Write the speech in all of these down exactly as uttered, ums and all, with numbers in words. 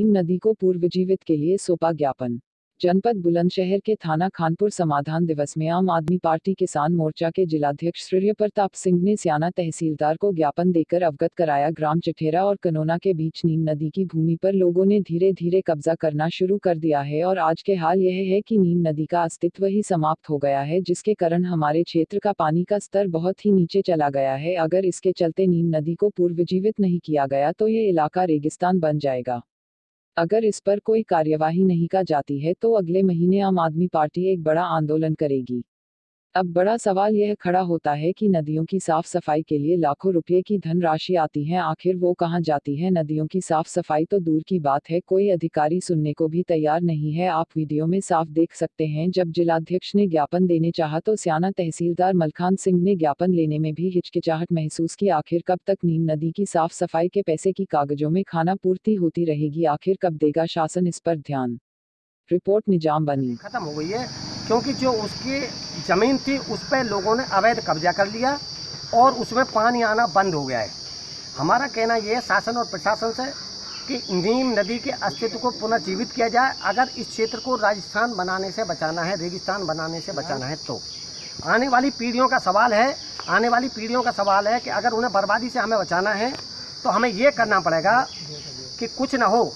नीम नदी को पुनर्जीवित के लिए सौंपा ज्ञापन। जनपद बुलंदशहर के थाना खानपुर समाधान दिवस में आम आदमी पार्टी किसान मोर्चा के जिलाध्यक्ष सूर्य प्रताप सिंह ने स्याना तहसीलदार को ज्ञापन देकर अवगत कराया। ग्राम चिठेरा और कनोना के बीच नीम नदी की भूमि पर लोगों ने धीरे धीरे कब्जा करना शुरू कर दिया है और आज के हाल यह है कि नीम नदी का अस्तित्व ही समाप्त हो गया है, जिसके कारण हमारे क्षेत्र का पानी का स्तर बहुत ही नीचे चला गया है। अगर इसके चलते नीम नदी को पुनर्जीवित नहीं किया गया तो ये इलाका रेगिस्तान बन जाएगा। अगर इस पर कोई कार्यवाही नहीं की जाती है तो अगले महीने आम आदमी पार्टी एक बड़ा आंदोलन करेगी। अब बड़ा सवाल यह खड़ा होता है कि नदियों की साफ सफाई के लिए लाखों रुपए की धनराशि आती है, आखिर वो कहां जाती है? नदियों की साफ सफाई तो दूर की बात है, कोई अधिकारी सुनने को भी तैयार नहीं है। आप वीडियो में साफ देख सकते हैं, जब जिलाध्यक्ष ने ज्ञापन देने चाहा तो स्याना तहसीलदार मलखान सिंह ने ज्ञापन लेने में भी हिचकिचाहट महसूस की। आखिर कब तक नीम नदी की साफ सफाई के पैसे की कागजों में खाना पूर्ति होती रहेगी? आखिर कब देगा शासन इस पर ध्यान? रिपोर्ट निजाम बनी। खत्म हो गई है क्योंकि जो उसकी ज़मीन थी उस पर लोगों ने अवैध कब्जा कर लिया और उसमें पानी आना बंद हो गया है। हमारा कहना यह है शासन और प्रशासन से कि नीम नदी के अस्तित्व को पुनर्जीवित किया जाए। अगर इस क्षेत्र को राजस्थान बनाने से बचाना है, रेगिस्तान बनाने से बचाना है, तो आने वाली पीढ़ियों का सवाल है आने वाली पीढ़ियों का सवाल है कि अगर उन्हें बर्बादी से हमें बचाना है तो हमें ये करना पड़ेगा कि कुछ ना हो,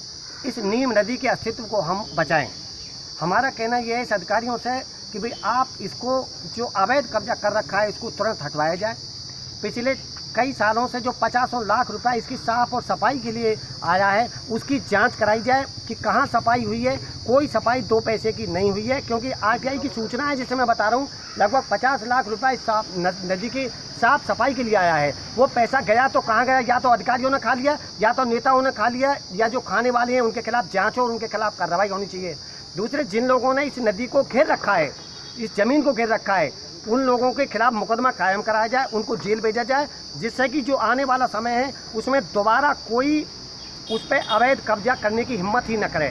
इस नीम नदी के अस्तित्व को हम बचाएं। हमारा कहना यह है इस अधिकारियों से कि भाई आप इसको जो अवैध कब्जा कर रखा है इसको तुरंत हटवाया जाए। पिछले कई सालों से जो पचासों लाख रुपए इसकी साफ और सफाई के लिए आया है उसकी जांच कराई जाए कि कहां सफाई हुई है। कोई सफाई दो पैसे की नहीं हुई है, क्योंकि आरटीआई की सूचना है जिसे मैं बता रहा हूं, लगभग पचास लाख रुपए इस साफ नदी की साफ सफाई के लिए आया है। वो पैसा गया तो कहाँ गया? या तो अधिकारियों ने खा लिया, या तो नेताओं ने खा लिया, या जो खाने वाले हैं उनके खिलाफ जाँच और उनके खिलाफ कार्रवाई होनी चाहिए। दूसरे, जिन लोगों ने इस नदी को घेर रखा है, इस ज़मीन को घेर रखा है, उन लोगों के खिलाफ मुकदमा कायम कराया जाए, उनको जेल भेजा जाए, जिससे कि जो आने वाला समय है उसमें दोबारा कोई उस पर अवैध कब्जा करने की हिम्मत ही न करे।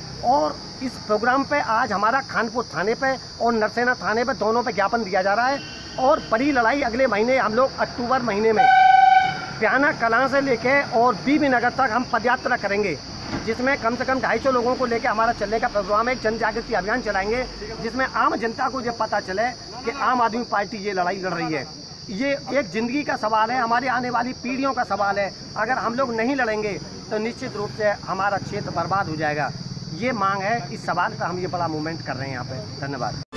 और इस प्रोग्राम पे आज हमारा खानपुर थाने पे और नरसेना थाने पे दोनों पे ज्ञापन दिया जा रहा है और बड़ी लड़ाई अगले महीने हम लोग अक्टूबर महीने में प्याना कलां से लेके और बीबी नगर तक हम पदयात्रा करेंगे, जिसमें कम से कम ढाई सौ लोगों को लेकर हमारा चलने का प्रोग्राम है। एक जन जागृति अभियान चलाएंगे जिसमें आम जनता को ये पता चले कि आम आदमी पार्टी ये लड़ाई लड़ रही है। ये एक ज़िंदगी का सवाल है, हमारी आने वाली पीढ़ियों का सवाल है। अगर हम लोग नहीं लड़ेंगे तो निश्चित रूप से हमारा क्षेत्र बर्बाद हो जाएगा। ये मांग है, इस सवाल पर हम ये बड़ा मूवमेंट कर रहे हैं यहाँ पे। धन्यवाद।